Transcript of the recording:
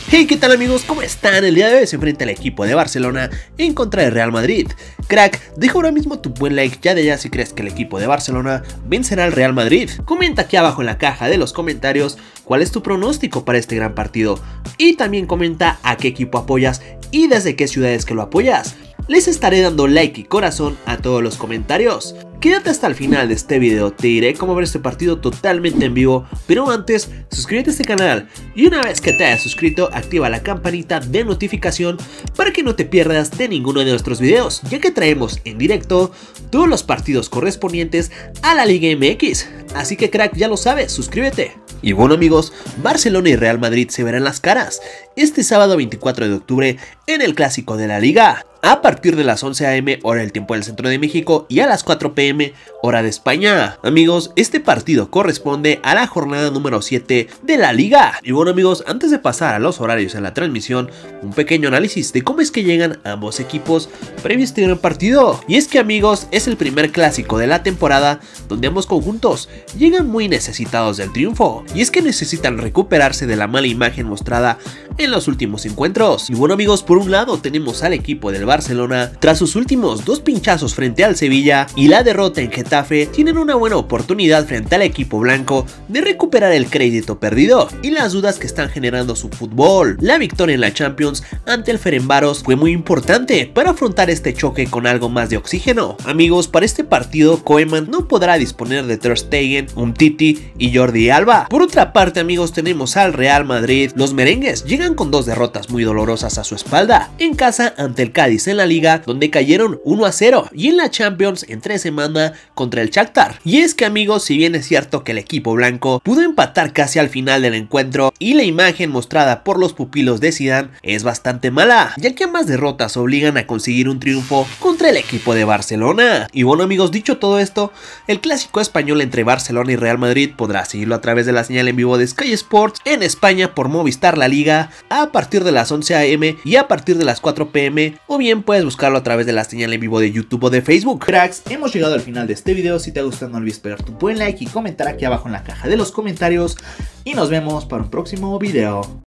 Hey, ¿qué tal amigos? ¿Cómo están? El día de hoy se enfrenta el equipo de Barcelona en contra del Real Madrid. Crack, deja ahora mismo tu buen like ya de ya si crees que el equipo de Barcelona vencerá al Real Madrid. Comenta aquí abajo en la caja de los comentarios cuál es tu pronóstico para este gran partido. Y también comenta a qué equipo apoyas y desde qué ciudades que lo apoyas. Les estaré dando like y corazón a todos los comentarios. Quédate hasta el final de este video, te diré cómo ver este partido totalmente en vivo, pero antes, suscríbete a este canal y una vez que te hayas suscrito, activa la campanita de notificación para que no te pierdas de ninguno de nuestros videos, ya que traemos en directo todos los partidos correspondientes a la Liga MX, así que crack, ya lo sabes, suscríbete. Y bueno amigos, Barcelona y Real Madrid se verán las caras este sábado 24 de octubre en el Clásico de la Liga, a partir de las 11 am hora del tiempo del centro de México y a las 4 pm hora de España. Amigos, este partido corresponde a la jornada número 7 de la Liga. Y bueno amigos, antes de pasar a los horarios en la transmisión, un pequeño análisis de cómo es que llegan ambos equipos previo a este gran partido. Y es que amigos, es el primer clásico de la temporada donde ambos conjuntos llegan muy necesitados del triunfo. Y es que necesitan recuperarse de la mala imagen mostrada en los últimos encuentros. Y bueno amigos, por un lado tenemos al equipo del Barcelona tras sus últimos dos pinchazos frente al Sevilla y la derrota en Getafe. Tienen una buena oportunidad frente al equipo blanco de recuperar el crédito perdido y las dudas que están generando su fútbol. La victoria en la Champions ante el Ferencváros fue muy importante para afrontar este choque con algo más de oxígeno. Amigos, para este partido Koeman no podrá disponer de Ter Stegen, Umtiti y Jordi Alba. Por otra parte amigos, tenemos al Real Madrid. Los merengues llegan con dos derrotas muy dolorosas a su espalda, en casa ante el Cádiz en la Liga, donde cayeron 1-0, y en la Champions entre semana contra el Shakhtar. Y es que amigos, si bien es cierto que el equipo blanco pudo empatar casi al final del encuentro y la imagen mostrada por los pupilos de Zidane es bastante mala, ya que ambas derrotas obligan a conseguir un triunfo contra el equipo de Barcelona. Y bueno amigos, dicho todo esto, el clásico español entre Barcelona y Real Madrid podrá seguirlo a través de la señal en vivo de Sky Sports en España por Movistar La Liga a partir de las 11 am y a partir de las 4 pm, o bien puedes buscarlo a través de la señal en vivo de YouTube o de Facebook. Cracks, hemos llegado al final de este video. Si te ha gustado no olvides pegar tu buen like y comentar aquí abajo en la caja de los comentarios y nos vemos para un próximo video.